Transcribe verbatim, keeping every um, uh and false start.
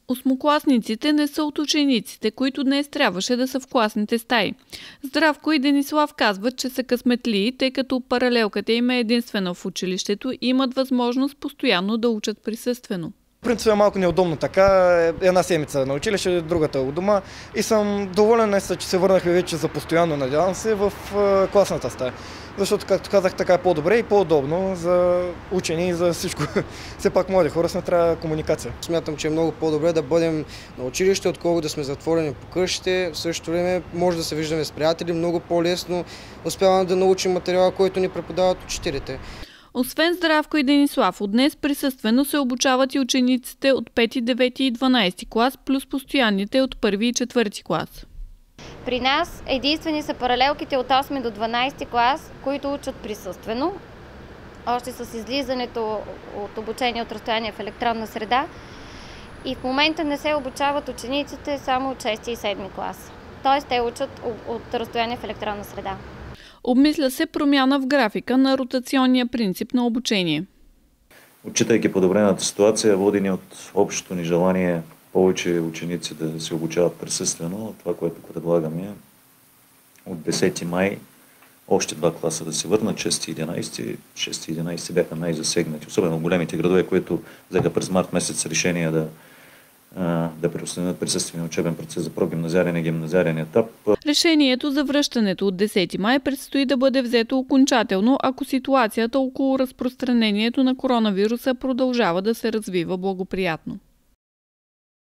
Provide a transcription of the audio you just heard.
Осмокласниците не са от учениците, които днес трябваше да са в класните стаи. Здравко и Денислав казват, че са късметли, тъй като паралелката им е единствена в училището и имат възможност постоянно да учат присъствено. В принцип е малко неудобно така, една седмица на училище, другата у дома и съм доволен, че се върнахме вече за постоянно, надявам се, в класната стая. Защото, както казах, така е по-добре и по-удобно за учени и за всичко. Все пак млади хора сме, трябва комуникация. Смятам, че е много по-добре да бъдем на училище, отколкото да сме затворени по къщите. В същото време може да се виждаме с приятели, много по-лесно успяваме да научим материала, който ни преподават учителите. Освен Здравко и Денислав, от днес присъствено се обучават и учениците от пети, девети и дванадесети клас, плюс постоянните от първи и четвърти клас. При нас единствени са паралелките от осми до дванадесети клас, които учат присъствено, още с излизането от обучение от разстояние в електронна среда. И в момента не се обучават учениците само от шести и седми клас. Т.е. те учат от разстояние в електронна среда. Обмисля се промяна в графика на ротационния принцип на обучение. Отчитайки подобрената ситуация, водени от общото ни желание повече ученици да се обучават присъствено, това, което предлагаме от десети май още два класа да се върнат, шести и единадесети. шести и единадесети бяха най-засегнати, особено в големите градове, които взеха през март месец решение да да преустановят присъствения учебен процес за прогимназиален и гимназиален етап. Решението за връщането от десети май предстои да бъде взето окончателно, ако ситуацията около разпространението на коронавируса продължава да се развива благоприятно.